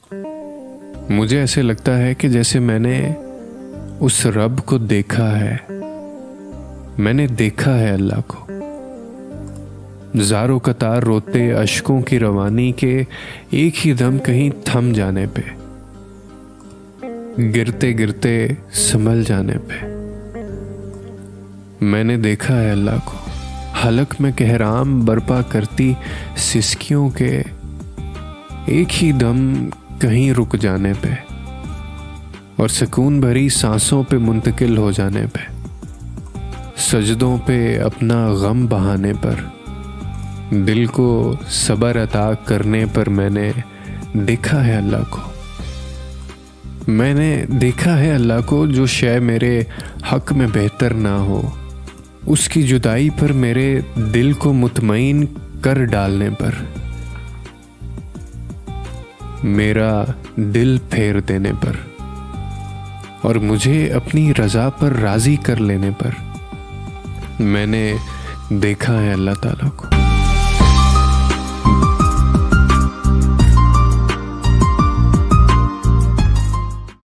मुझे ऐसे लगता है कि जैसे मैंने उस रब को देखा है, मैंने देखा है अल्लाह को। ज़ारो कतार रोते अश्कों की रवानी के एक ही दम कहीं थम जाने पे, गिरते गिरते संभल जाने पे। मैंने देखा है अल्लाह को हलक में कहराम बर्पा करती सिसकियों के एक ही दम कहीं रुक जाने पे और सुकून भरी सांसों पे मुंतकिल हो जाने पे, सजदों पे अपना गम बहाने पर, दिल को सबर अता करने पर मैंने देखा है अल्लाह को। मैंने देखा है अल्लाह को जो शय मेरे हक में बेहतर ना हो, उसकी जुदाई पर मेरे दिल को मुतमईन कर डालने पर, मेरा दिल फेर देने पर और मुझे अपनी रजा पर राजी कर लेने पर मैंने देखा है अल्लाह ताला को।